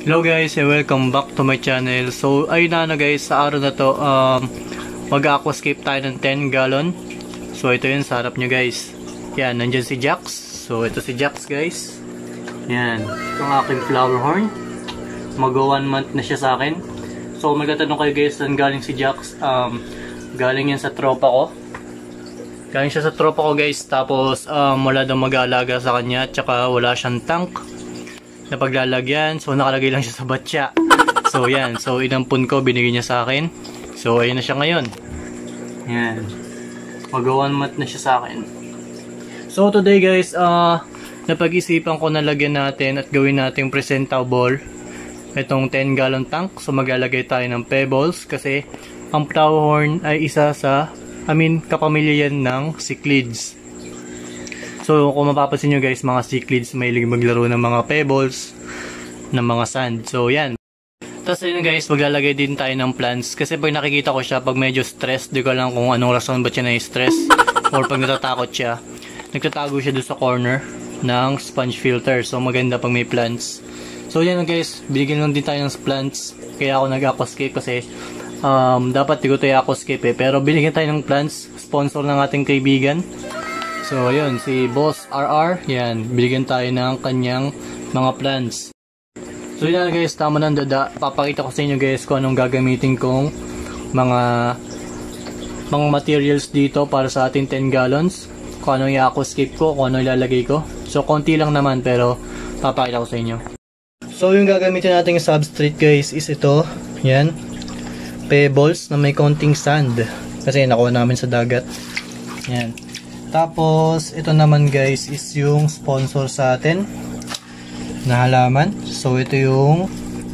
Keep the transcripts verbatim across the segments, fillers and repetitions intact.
Hello guys, and welcome back to my channel. So ayun na na guys, sa araw na to um, mag-aquascape tayo ng ten gallon. So ito yun sa harap nyo guys. Yan, nandyan si Jax. So ito si Jax guys. Yan, itong aking flower horn. Mag one month na siya sa akin. So magtatanong kayo guys, saan galing si Jax? Um, galing yan sa tropa ko. Galing siya sa tropa ko guys. Tapos um, wala daw mag-aalaga sa kanya. Tsaka wala siyang tank na paglalagyan, so nakalagay lang siya sa batya. So yan, so inampun ko, binigay niya sa akin. So ayun na siya ngayon. Yan, mag one month na siya sa akin. So today guys, uh, napag-isipan ko na lagyan natin at gawin natin presentable itong ten gallon tank. So maglalagay tayo ng pebbles kasi ang flower horn ay isa sa, I mean, kapamilya yan ng cichlids. So kung mapapansin nyo guys, mga cichlids mahilig maglaro ng mga pebbles, ng mga sand. So yan. Tapos yun guys, maglalagay din tayo ng plants. Kasi pag nakikita ko siya, pag medyo stressed, di ko alam kung anong rason ba siya na-stress. Or pag natatakot siya, nagtatago siya doon sa corner ng sponge filter. So maganda pag may plants. So yan guys, binigyan lang din tayo ng plants. Kaya ako nag-aquascape kasi um, dapat di ko tayo aquascape eh. Pero binigyan tayo ng plants, sponsor ng ating kaibigan. So, ayun, si Boss R R, yan, binigyan tayo ng kanyang mga plants. So, yun na guys, tama ng dada. Papakita ko sa inyo guys kung anong gagamitin kong mga mga materials dito para sa ating ten gallons. Kung anong i-aquascape ko, kung anong ilalagay ko. So, konti lang naman pero papakita ko sa inyo. So, yung gagamitin nating substrate guys is ito, yan, pebbles na may konting sand. Kasi nakuha namin sa dagat. Yan. Tapos, ito naman guys is yung sponsor sa atin na halaman. So, ito yung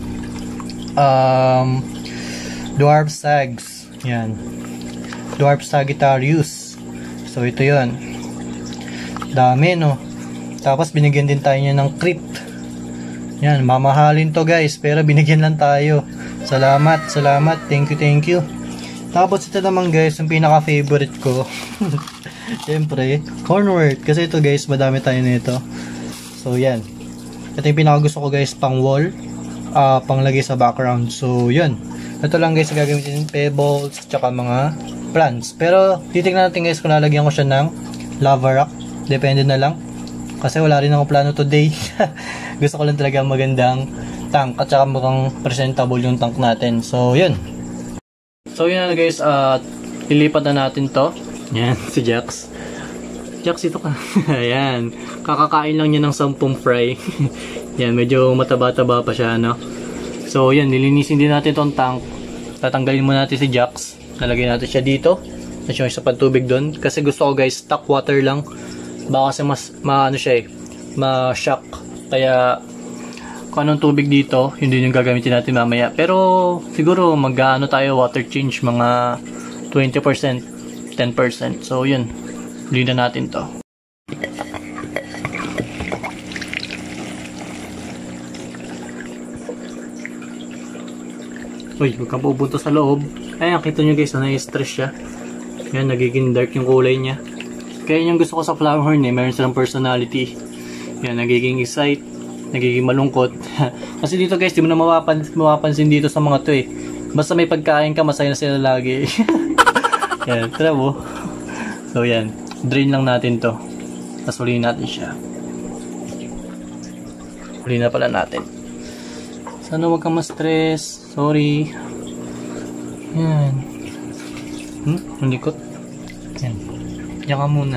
um, Dwarf Sags. Yan. Dwarf Sagittarius. So, ito yun. Dami, no? Tapos, binigyan din tayo niya ng creep. Yan, mamahalin to guys. Pero, binigyan lang tayo. Salamat, salamat. Thank you, thank you. Tapos, ito naman guys, yung pinaka-favorite ko. Siyempre, cornwork. Kasi ito guys, madami tayo nito. So, yan. Ito yung pinaka gusto ko guys, pang wall. Uh, panglagay sa background. So, yun. Ito lang guys, gagamitin pebbles, tsaka mga plants. Pero, titignan natin guys kung lalagyan ko siya ng lava rock. Depende na lang. Kasi wala rin ako plano today. Gusto ko lang talaga magandang tank. At tsaka mukhang presentable yung tank natin. So, yun. So, yun na guys. Uh, ilipat na natin to. Yan, si Jax. Jax, ito ka. Ayan. Kakakain lang niya ng sampung fry. Yan, medyo mataba-taba pa siya, no? So, yan. Nilinisin din natin itong tank. Tatanggalin muna natin si Jax. Nalagay natin siya dito. At yung isa pang tubig doon. Kasi gusto ko, guys, stock water lang. Baka kasi mas, ma, ano siya eh, ma-shock. Kaya, kung anong tubig dito, yun din yung gagamitin natin mamaya. Pero, siguro, mag-ano tayo, water change, mga twenty percent. ten percent. So, yun. Huli na natin to. Uy, huwag kang pupunta sa loob. Ayan, kita nyo guys, na-stress siya. Yan, nagiging dark yung kulay niya. Kaya yung gusto ko sa flower horn eh, meron silang personality. Yan, nagiging excite, nagiging malungkot. Kasi dito guys, di mo na mapapansin, mapapansin dito sa mga to eh. Basta may pagkain ka, masaya na sila lagi. Yan, tara mo. So yan, drain lang natin to. Tapos huliin natin siya. Huliin na pala natin. Sana huwag kang ma-stress. Sorry. Yan. Hmm? Ang likot. Yan. Yan ka muna.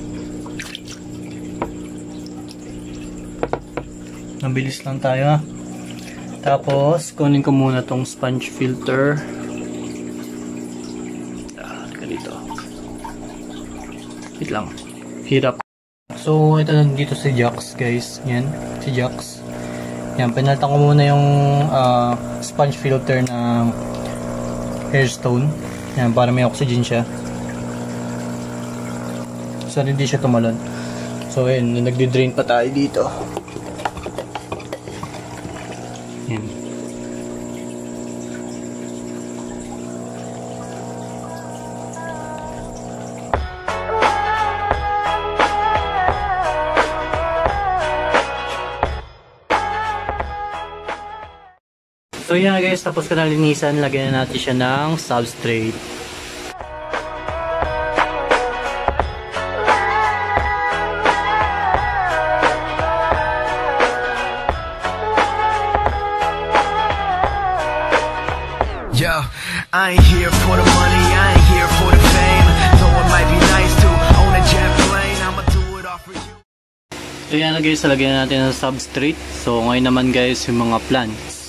Mabilis lang tayo ha. Tapos, kunin ko muna tong sponge filter. Wait lang. Hirap. So, ito na dito si Jax, guys. Yan. Si Jax. Yan. Pinalitan ko muna yung uh, sponge filter ng Airstone. Yan. Para may oxygen siya. So, hindi siya tumalon. So, yan. Nagdi-drain pa tayo dito. Yan. So yan na guys, tapos ko na linisan, lagyan na natin siya ng substrate. Yo, I ain't here for the money, I ain't here for the fame. Though it might be nice to own a jet plane, I'ma do it all for you. So yan na guys, lagyan natin ng substrate. So ngayon naman guys, yung mga plants.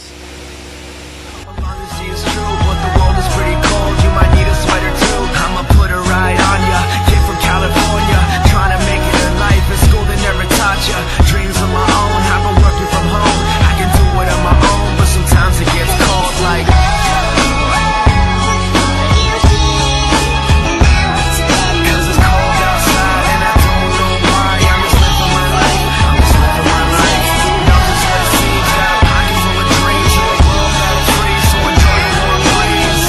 Dreams of my own, I've been working from home. I can do it on my own, but sometimes it gets cold like cause it's cold outside and I don't know why. I'm just living my life, I'm just living my life. Love is what it seems, got a pocket full of dreams in a world that is free, so enjoy the warm breeze.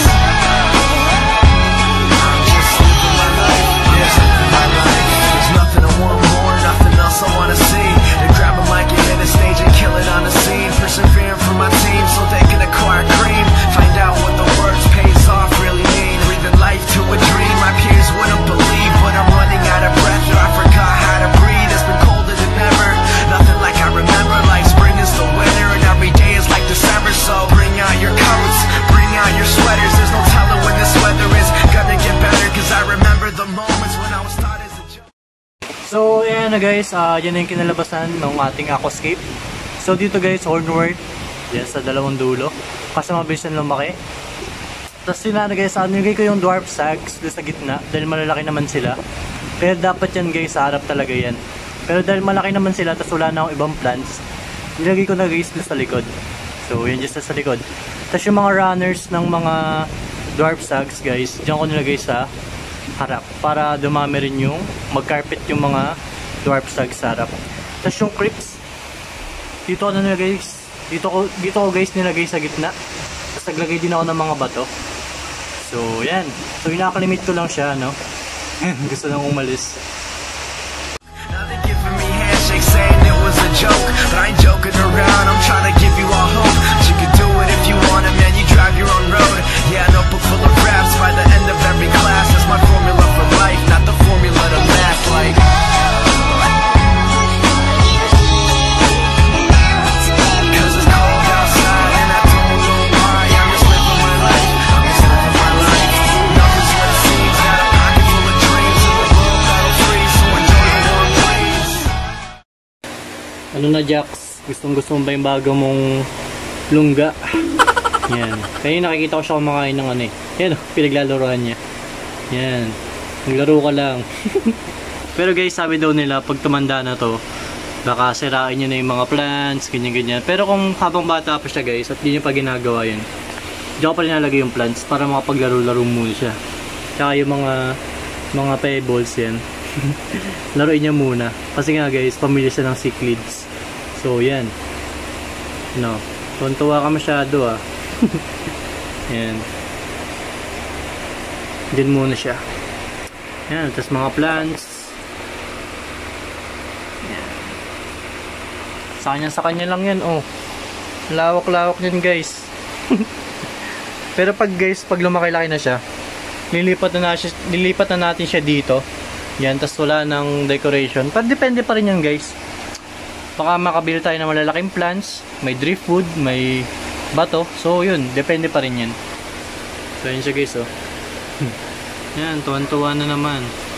I'm just living my life, I'm just living my life. There's nothing I want more, nothing else I wanna see. Then grab a mic and hit a stage and kill it on the scene. Persevering for my team so they can acquire cream. Find out what the words pays off really mean. Breathing life to a dream my peers wouldn't believe. But I'm running out of breath or I forgot how to breathe. It's been colder than ever, nothing like I remember. Like spring is the winter and every day is like December. So bring out your coats, bring out your sweaters. There's no telling when this weather is gonna get better. Cause I remember the moments when I was taught as a joke. So ayan na guys, uh, yan na yung kinalabasan ng ating aquascape. So dito guys, hornwork. Yan sa dalawang dulo. Kasi mabilis na lumaki. Tapos yun na guys, uh, nilagay ko yung dwarf sags doon sa gitna. Dahil malalaki naman sila. Pero dapat yan guys, sa harap talaga yan. Pero dahil malaki naman sila, tapos wala na akong ibang plants, nilagay ko na guys doon sa likod. So yan just sa likod. Tapos yung mga runners ng mga dwarf sags guys, dyan ko nilagay sa harap para dumami rin yung mag-carpet yung mga dwarf sags sa harap. Tapos yung creeps dito ko na nilagay, dito ko, dito ko guys nilagay sa gitna. Tapos naglagay din ako ng mga bato. So yan, so inakalimit ko lang siya, no? Gusto nang umalis. Now they're giving me handshakes saying it was a joke, but I ain't joking around, I'm trying to give you all hope. You can do it if you want it, man, you drive your own road. Yeah, a notebook full of raps by the end of every class. That's my formula for life, not the formula to last like cause it's cold outside and I don't know why. I'm just living my life, I'm just living my life. Love is what it seems, got a pocket full of dreams in a world that is free, so enjoy the warm breeze. Ano na Jax? Gustong gusto mo ba yung bago mong lungga? Yan. Kaya nakikita ko siya kumakain ng ano eh. Yan, pinaglalaroan niya. Yan. Naglaro ka lang. Pero guys, sabi daw nila, pag tumanda na to, baka sirain niya na yung mga plants, ganyan-ganyan. Pero kung habang bata pa siya guys, at di niya pa ginagawa yun, diyan ko pa rin nalagay yung plants para makapaglaro-laro muna siya. Tsaka yung mga, mga pebbles yan. Laruin niya muna. Kasi nga guys, pamilya siya ng cichlids. So yan. No. Tuntua ka masyado ah. Yan. Diyan muna siya. Yan. Tapos mga plants. Yan. Sa kanya, sa kanya lang yan. Oh. Lawak-lawak yan guys. Pero pag guys, pag lumaki-laki na siya, lilipat na, na siya, lilipat na natin siya dito. Yan. Tapos wala ng decoration. Pero depende pa rin yan guys. Baka makabili tayo ng malalaking plants, may driftwood, may bato. So yun, depende pa rin yan. So yun siya guys oh. Yan, tuwan-tuwa na naman.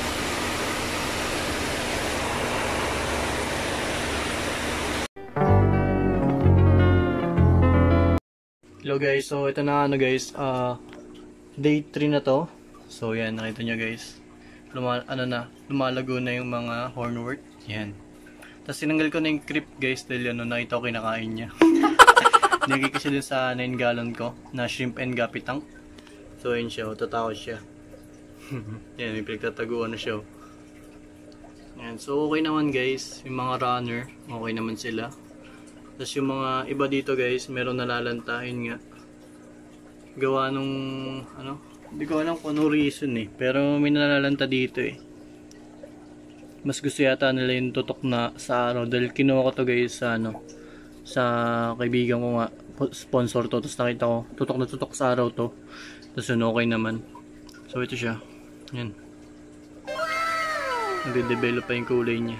Hello guys, so ito na ano guys, uh, day three na to. So yan, nakita nyo guys, Luma, ano na, lumalago na yung mga hornwort. Yan. Tapos sinanggal ko na yung creep guys dahil ano, nakita ko kinakain niya. Nilagay ko siya dun sa nine gallon ko na shrimp and guppy tank. So yun siya, tatakot siya. Yan, yung pinagtataguan na siya. Yan, so okay naman guys, yung mga runner, okay naman sila. Tapos yung mga iba dito guys, meron nalalantahin nga. Gawa nung, ano, hindi ko alam kung ano reason eh. Pero may nalalanta dito eh. Mas gusto yata nila yung tutok na sa araw. Dahil kinuha ko to guys sa ano, sa kaibigan ko nga. sponsor to. Tapos nakita ko, tutok na tutok sa araw to. Tapos yun, okay naman. So ito siya. Yan. Nagde-develop pa yung kulay niya.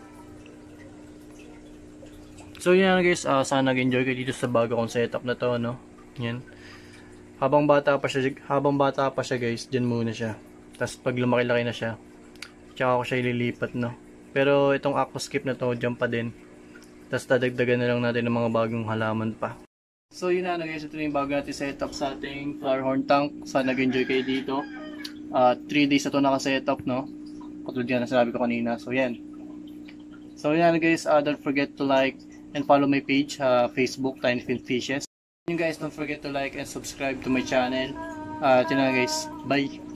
So yan guys, uh, sana nag-enjoy kayo dito sa bago kong setup na to, no? Yan. Habang bata pa siya, habang bata pa siya guys, dyan muna siya. Tapos pag lumaki-laki na siya, tsaka ako siya ililipat, no? Pero itong aquascape na to, dyan pa din. Tapos dadagdagan na lang natin ng mga bagong halaman pa. So yun na guys, ito na yung bago natin setup sa ating flower horn tank. Sana nag-enjoy kayo dito. three uh, days na ito naka-setup, no? Katulad yan na sinabi ko kanina. So yan. So yan guys, uh, don't forget to like and follow my page, uh, Facebook, Tiny Fin Fishes. You guys, don't forget to like and subscribe to my channel. Uh, ito na guys, bye!